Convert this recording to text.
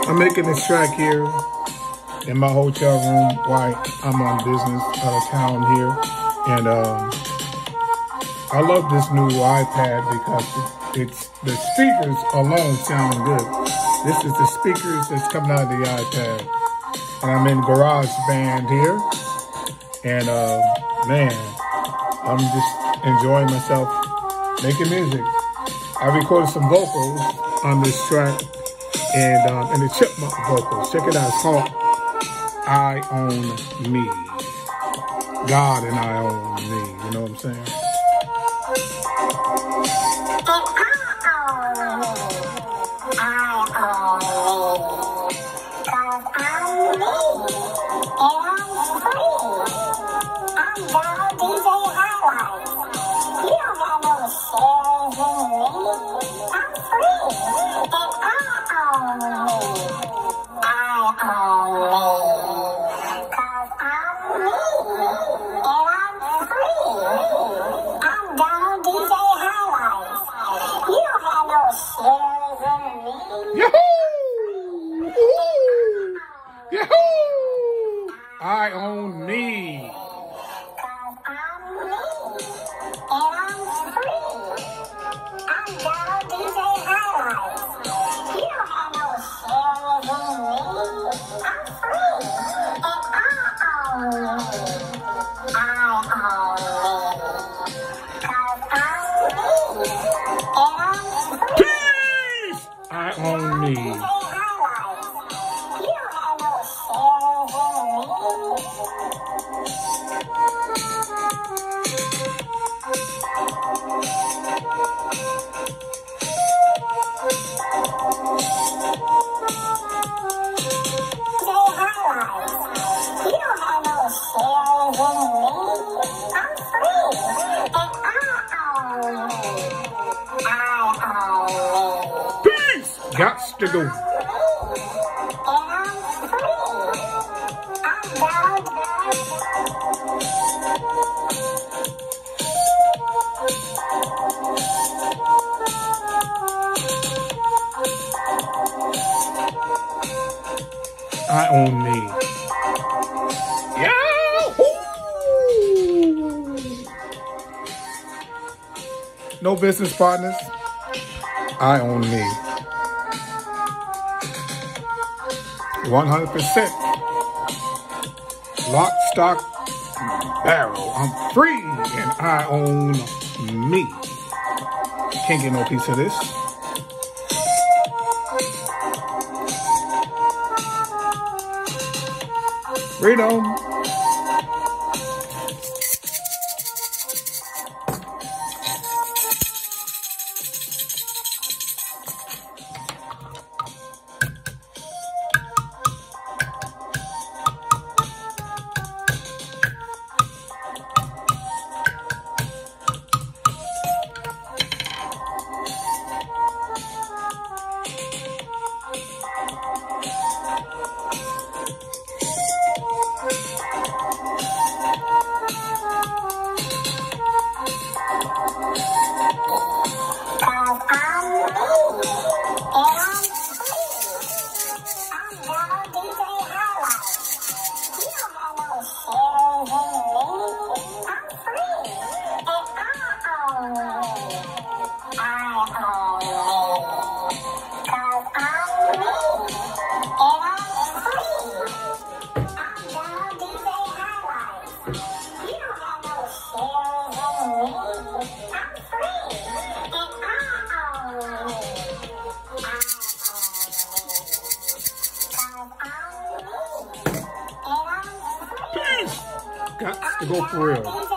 I'm making this track here in my hotel room while I'm on business out of town here. And I love this new iPad because it's the speakers alone sound good. This is the speakers that's coming out of the iPad. And I'm in GarageBand here. And man, I'm just enjoying myself making music. I recorded some vocals on this track and the Chipmunk vocals. Check it out. It's called I Own Me. God and I own me. You know what I'm saying? I own me. Peace! I own me. Peace! Gots to go. I own me. Yahoo! No business partners. I own me. 100%. Lock, stock, barrel. I'm free and I own me. Can't get no piece of this. Freedom. Got to go for real.